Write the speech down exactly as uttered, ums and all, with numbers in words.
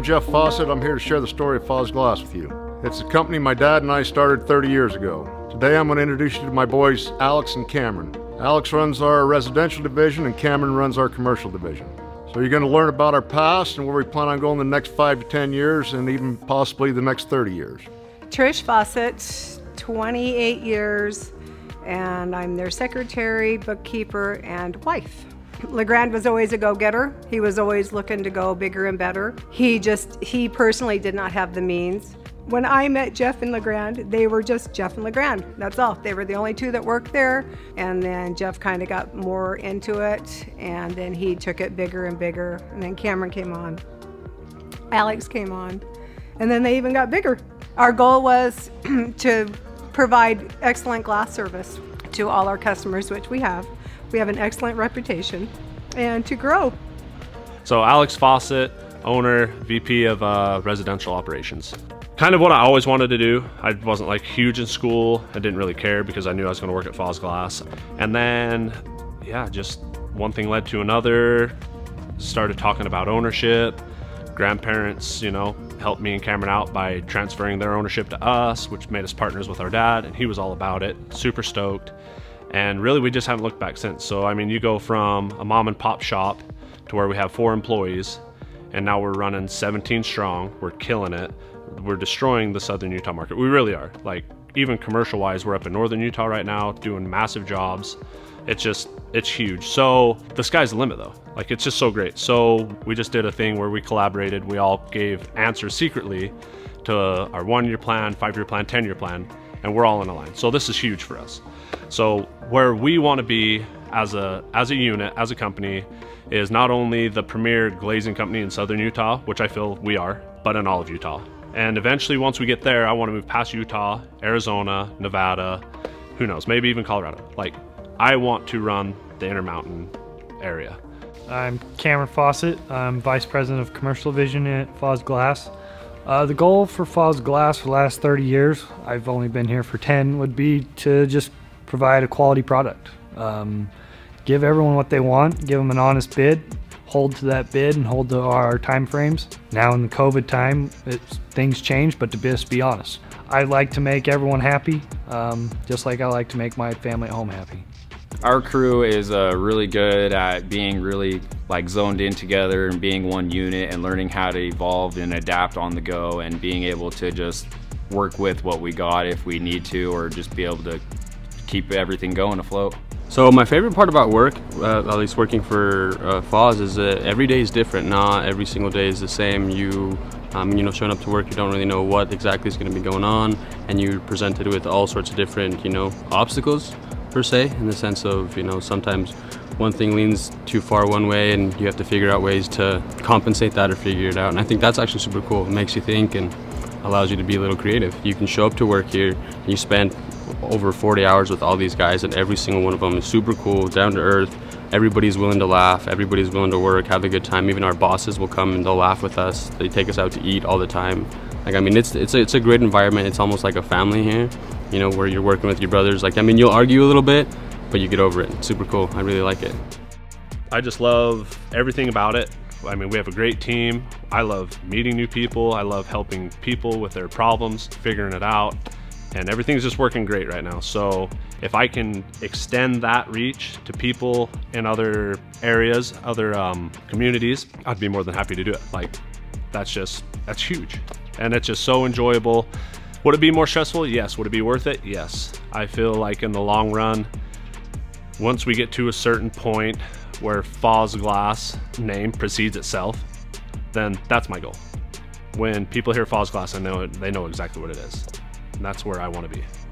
Jeff Fawcett. I'm here to share the story of Foz Glass with you. It's a company my dad and I started thirty years ago. Today I'm going to introduce you to my boys Alex and Cameron. Alex runs our residential division and Cameron runs our commercial division. So you're going to learn about our past and where we plan on going the next five to ten years and even possibly the next thirty years. Trish Fawcett, twenty-eight years, and I'm their secretary, bookkeeper, and wife. LeGrand was always a go-getter. He was always looking to go bigger and better. He just, he personally did not have the means. When I met Jeff and LeGrand, they were just Jeff and LeGrand. That's all. They were the only two that worked there. And then Jeff kind of got more into it, and then he took it bigger and bigger. And then Cameron came on. Alex came on. And then they even got bigger. Our goal was to provide excellent glass service to all our customers, which we have. We have an excellent reputation, and to grow. So Alex Fawcett, owner, V P of uh, residential operations. Kind of what I always wanted to do. I wasn't like huge in school. I didn't really care because I knew I was going to work at Foz Glass. And then, yeah, just one thing led to another. Started talking about ownership. Grandparents, you know, helped me and Cameron out by transferring their ownership to us, which made us partners with our dad, and he was all about it. Super stoked. And really, we just haven't looked back since. So, I mean, you go from a mom and pop shop to where we have four employees, and now we're running seventeen strong. We're killing it. We're destroying the Southern Utah market. We really are. Like, even commercial wise, we're up in Northern Utah right now doing massive jobs. It's just, it's huge. So the sky's the limit though. Like, it's just so great. So we just did a thing where we collaborated. We all gave answers secretly to our one-year plan, five-year plan, ten-year plan, and we're all in a line. So this is huge for us. So where we want to be as a as a unit, as a company, is not only the premier glazing company in Southern Utah, which I feel we are, but in all of Utah. And eventually, once we get there, I want to move past Utah, Arizona, Nevada, who knows, maybe even Colorado. Like, I want to run the Intermountain area. I'm Cameron Fawcett. I'm Vice President of Commercial Division at Foz Glass. Uh, the goal for Foz Glass for the last thirty years, I've only been here for ten, would be to just provide a quality product. Um, give everyone what they want, give them an honest bid, hold to that bid and hold to our time frames. Now in the COVID time, it's, things change, but to just be honest. I like to make everyone happy, um, just like I like to make my family at home happy. Our crew is uh, really good at being really like zoned in together and being one unit and learning how to evolve and adapt on the go and being able to just work with what we got if we need to, or just be able to keep everything going afloat. So my favorite part about work, uh, at least working for uh, Foz, is that every day is different. Not every single day is the same. You, um, you know, showing up to work, you don't really know what exactly is going to be going on, and you're presented with all sorts of different, you know, obstacles per se, in the sense of, you know, sometimes one thing leans too far one way, and you have to figure out ways to compensate that or figure it out. And I think that's actually super cool. It makes you think and allows you to be a little creative. You can show up to work here, and you spend over forty hours with all these guys, and every single one of them is super cool, down to earth. Everybody's willing to laugh, everybody's willing to work, have a good time. Even our bosses will come and they'll laugh with us. They take us out to eat all the time. Like, I mean, it's it's a, it's a great environment. It's almost like a family here, you know, where you're working with your brothers. Like, I mean, you'll argue a little bit, but you get over it. It's super cool. I really like it. I just love everything about it. I mean, we have a great team. I love meeting new people. I love helping people with their problems, figuring it out. And everything's just working great right now. So if I can extend that reach to people in other areas, other um, communities, I'd be more than happy to do it. Like, that's just, that's huge. And it's just so enjoyable. Would it be more stressful? Yes. Would it be worth it? Yes. I feel like in the long run, once we get to a certain point where Foz Glass name precedes itself, then that's my goal. When people hear Foz Glass, I know it, they know exactly what it is. And that's where I want to be.